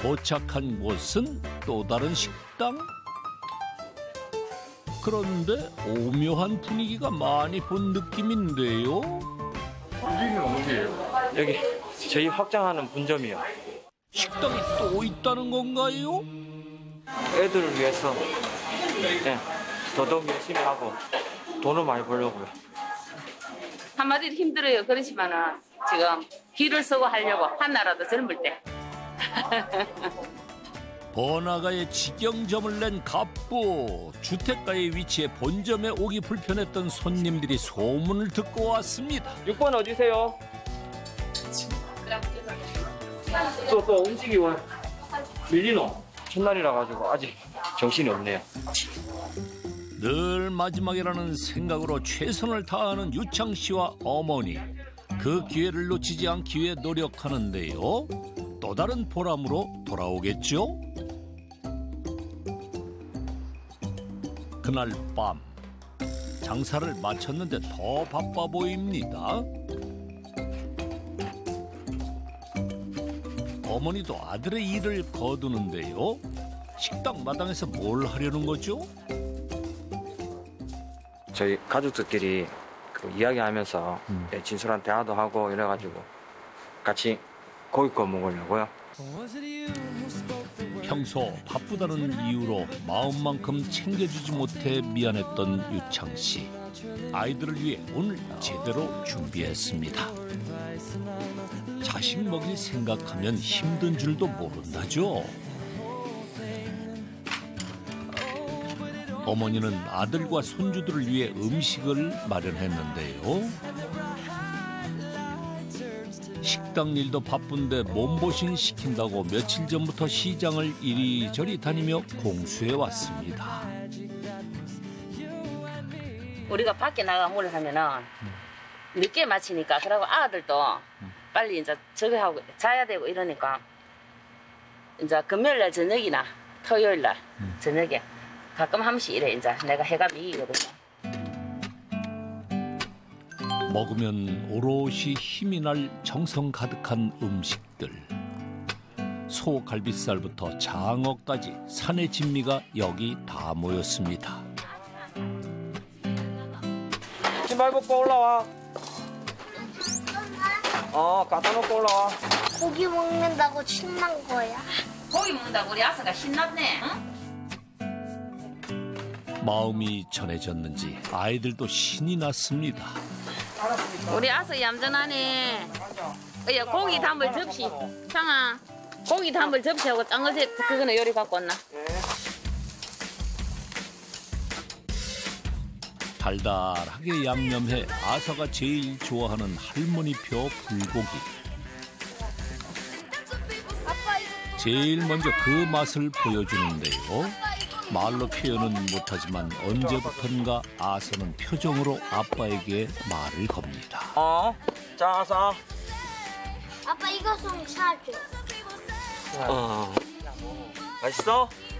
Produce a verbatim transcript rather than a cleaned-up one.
도착한 곳은 또 다른 식당? 그런데 오묘한 분위기가 많이 본 느낌인데요. 여기는 어디예요? 여기 저희 확장하는 분점이요. 식당이 또 있다는 건가요? 애들을 위해서 네, 더더욱 열심히 하고 돈을 많이 벌려고요. 한마디로 힘들어요. 그렇지만은 지금 길을 쓰고 하려고 한나라도 젊을 때. 번화가에 직영점을 낸 갑부. 주택가에 위치해 본점에 오기 불편했던 손님들이 소문을 듣고 왔습니다. 육 번 어디세요? 또, 또 움직이고 밀리노? 첫날이라 가지고 아직 정신이 없네요. 늘 마지막이라는 생각으로 최선을 다하는 유창 씨와 어머니. 그 기회를 놓치지 않기 위해 노력하는데요. 또 다른 보람으로 돌아오겠죠? 그날 밤 장사를 마쳤는데 더 바빠 보입니다. 어머니도 아들의 일을 거두는데요. 식당 마당에서 뭘 하려는 거죠? 저희 가족들끼리 그 이야기하면서 음. 진솔한 대화도 하고 이래가지고 같이 고기 구워 먹으려고요. 평소 바쁘다는 이유로 마음만큼 챙겨주지 못해 미안했던 유창 씨. 아이들을 위해 오늘 제대로 준비했습니다. 자식 먹일 생각하면 힘든 줄도 모른다죠. 어머니는 아들과 손주들을 위해 음식을 마련했는데요. 식당 일도 바쁜데 몸보신 시킨다고 며칠 전부터 시장을 이리저리 다니며 공수해 왔습니다. 우리가 밖에 나가 뭘 하면은 늦게 마치니까 그러고 아들도 빨리 이제 저기 하고 자야 되고 이러니까 이제 금요일 날 저녁이나 토요일 날 저녁에 가끔 한 번씩 이래 이제 내가 해가 미거든요. 먹으면 오롯이 힘이 날 정성 가득한 음식들. 소갈비살부터 장어까지 산의 진미가 여기 다 모였습니다. 신발 벗고 올라와. 어, 갖다 놓고 올라와. 고기 먹는다고 신난 거야. 고기 먹는다고 우리 아서가 신났네. 응? 마음이 전해졌는지 아이들도 신이 났습니다. 우리 아서 얌전하네. 야, 고기 담을 접시. 상아, 고기 담을 접시하고 짱어제 그거는 요리 갖고 왔나? 달달하게 양념해 아서가 제일 좋아하는 할머니표 불고기. 제일 먼저 그 맛을 보여주는데요. 말로 표현은 못하지만 언제부턴가 아서는 표정으로 아빠에게 말을 겁니다. 어? 자, 아서. 아빠 이거 좀 사줘. 어. 맛있어?